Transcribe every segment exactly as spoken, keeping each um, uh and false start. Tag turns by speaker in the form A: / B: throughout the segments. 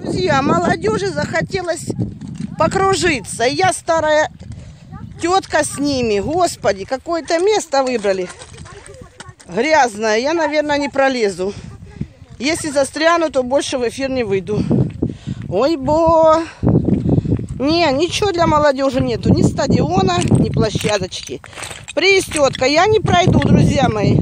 A: Друзья, молодежи захотелось покружиться. И я, старая тетка, с ними. Господи, какое-то место выбрали. Грязное. Я, наверное, не пролезу. Если застряну, то больше в эфир не выйду. Ой, бо. Не, ничего для молодежи нету. Ни стадиона, ни площадочки. Приз, тетка, я не пройду, друзья мои.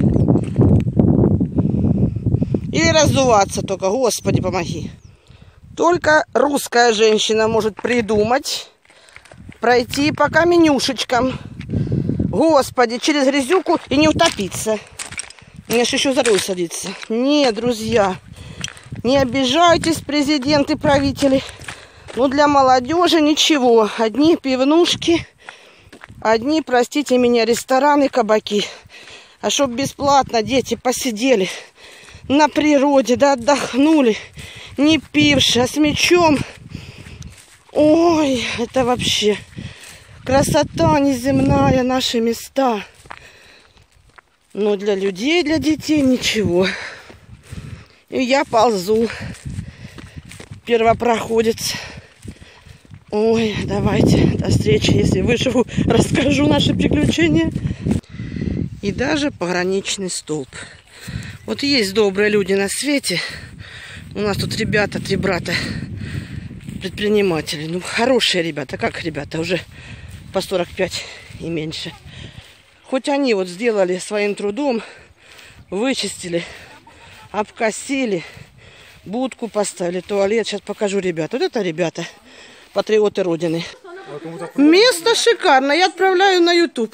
A: Или раздуваться только. Господи, помоги. Только русская женщина может придумать пройти по каменюшечкам. Господи, через грязюку и не утопиться. Мне же еще за руль садиться. Нет, друзья, не обижайтесь, президенты, правители. Ну, для молодежи ничего. Одни пивнушки, одни, простите меня, рестораны, кабаки. А чтоб бесплатно дети посидели на природе, да отдохнули, не пивши, а с мячом. Ой, это вообще красота неземная, наши места. Но для людей, для детей ничего. И я ползу. Первопроходец. Ой, давайте, до встречи. Если выживу, расскажу наши приключения. И даже пограничный столб. Вот есть добрые люди на свете. У нас тут ребята, три брата, предприниматели. Ну, хорошие ребята. Как ребята? Уже по сорок пять и меньше. Хоть они вот сделали своим трудом, вычистили, обкосили, будку поставили, туалет. Сейчас покажу ребят. Вот это ребята, патриоты Родины. Место шикарное. Я отправляю на ютуб.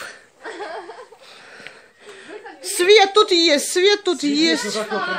A: Свет тут есть, свет тут есть.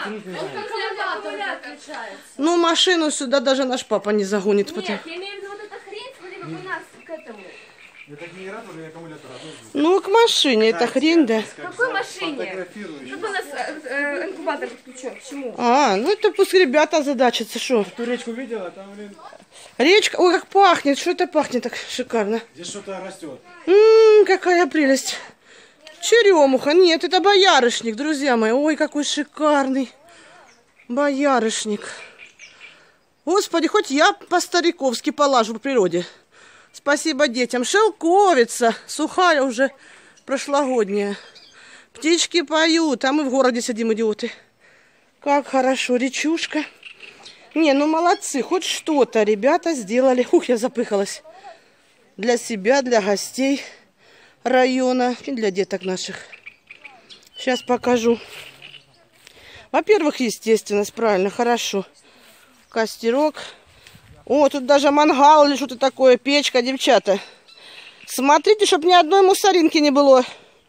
A: Ну, машину сюда даже наш папа не загонит.
B: Нет, я имею в виду вот эта хрень, смотри, как у нас к этому.
C: Это генератор или аккумулятор?
A: Ну, к машине эта хрень, да.
B: К какой машине? Чтобы у нас э, инкубатор подключен. К чему?
A: А, ну это пусть ребята задачатся, что?
C: Ту речку видела? Там, блин...
A: Речка, ой, как пахнет, что это пахнет так шикарно.
C: Здесь что-то растет.
A: Ммм, какая прелесть. Черемуха, нет, это боярышник, друзья мои. Ой, какой шикарный боярышник. Господи, хоть я по-стариковски полажу в природе. Спасибо детям. Шелковица, сухая уже, прошлогодняя. Птички поют, а мы в городе сидим, идиоты. Как хорошо, речушка. Не, ну молодцы, хоть что-то ребята сделали. Ух, я запыхалась. Для себя, для гостей района и для деток наших. Сейчас покажу. Во-первых, естественность, правильно, хорошо. Костерок. О, тут даже мангал или что-то такое, печка, девчата. Смотрите, чтобы ни одной мусоринки не было.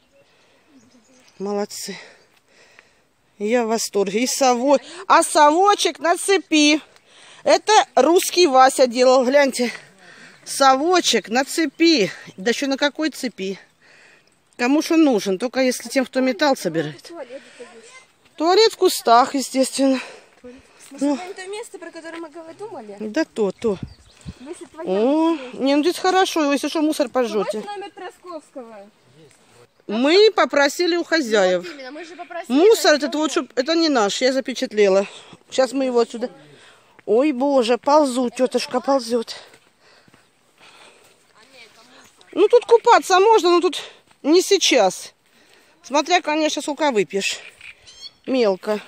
A: Молодцы. Я в восторге. И совой. А совочек на цепи. Это русский Вася делал, гляньте. Совочек на цепи. Да еще на какой цепи? Кому что нужен, только если тем, кто металл собирает. Туалет в кустах, естественно.
B: Ну, это место, про которое мы думали.
A: Да то, то. О, не, ну здесь хорошо, если что, мусор пожжете.
B: Номер Тросковского.
A: Мы попросили у хозяев.
B: Вот именно, мы же попросили,
A: Мусор этот вот, чтоб, это не наш, я запечатлела. Сейчас мы его отсюда. Ой, боже, ползу, тетушка ползет. Ну тут купаться можно, но тут не сейчас. Смотря, конечно, сколько выпьешь. Мелко.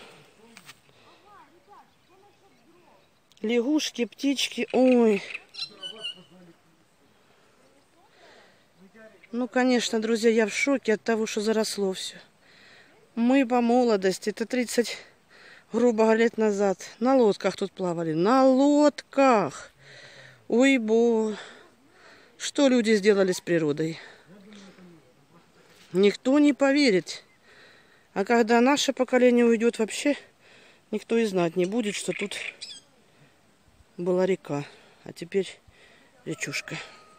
A: Лягушки, птички, ой. Ну, конечно, друзья, я в шоке от того, что заросло все. Мы по молодости, это тридцать, грубо лет назад, на лодках тут плавали. На лодках! Ой, бо! Что люди сделали с природой? Никто не поверит. А когда наше поколение уйдет, вообще никто и знать не будет, что тут была река, а теперь речушка.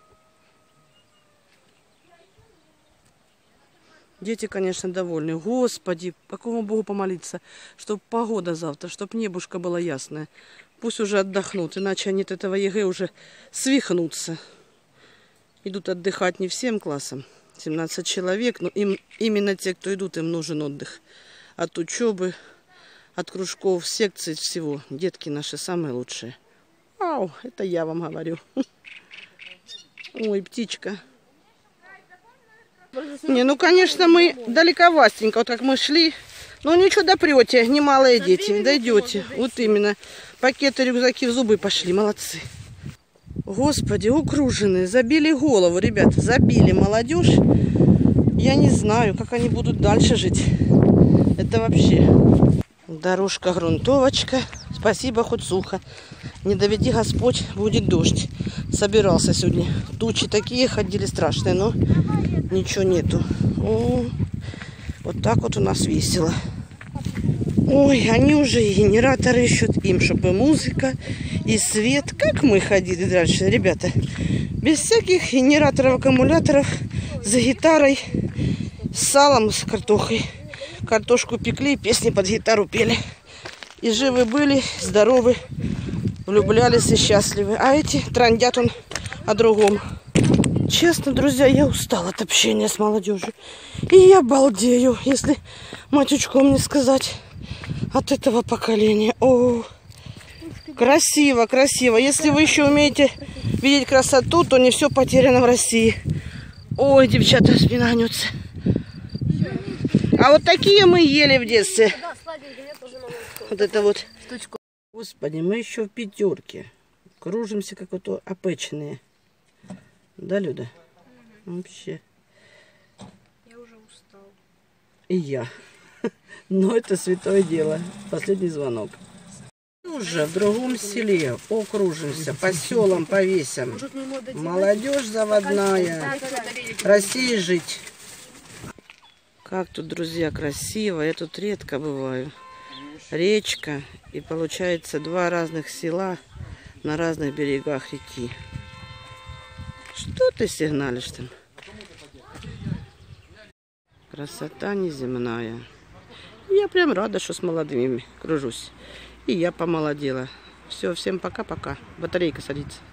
A: Дети, конечно, довольны. Господи, какому Богу помолиться, чтобы погода завтра, чтобы небушка была ясная. Пусть уже отдохнут, иначе они от этого ЕГЭ уже свихнутся. Идут отдыхать не всем классам, семнадцать человек, но им, именно те, кто идут, им нужен отдых. От учебы, от кружков, секций, всего. Детки наши самые лучшие. Ау, это я вам говорю. Ой, птичка. Не, ну, конечно, мы далековастенько, вот как мы шли. Ну, ничего, допрете, немалые дети, дойдете. Вот именно. Пакеты, рюкзаки в зубы пошли, молодцы. Господи, укруженные, забили голову, ребята, забили молодежь. Я не знаю, как они будут дальше жить. Это вообще. Дорожка, грунтовочка. Спасибо, хоть сухо. Не доведи Господь, будет дождь. Собирался сегодня. Тучи такие ходили страшные, но ничего нету. О, вот так вот у нас весело. Ой, они уже и генераторы ищут. Им, чтобы музыка и свет. Как мы ходили дальше, ребята. Без всяких генераторов, аккумуляторов. За гитарой. С салом, с картохой. Картошку пекли, песни под гитару пели. И живы были, здоровы, влюблялись и счастливы. А эти трындят он о другом. Честно, друзья, я устала от общения с молодежью. И я балдею, если матючком не сказать, от этого поколения. О, красиво, красиво. Если вы еще умеете видеть красоту, то не все потеряно в России. Ой, девчата, спина гнется. А вот такие мы ели в детстве. Вот это вот. Господи, мы еще в пятерке. Кружимся, как вот опеченные. Да, Люда? Вообще.
B: Я уже устал.
A: И я. Но это святое дело. Последний звонок. Уже в другом селе окружимся, по селам, по весям. Молодежь заводная. России жить. Как тут, друзья, красиво. Я тут редко бываю. Речка. И получается два разных села на разных берегах реки. Что ты сигналишь там? Красота неземная. Я прям рада, что с молодыми кружусь. И я помолодела. Все, всем пока-пока. Батарейка садится.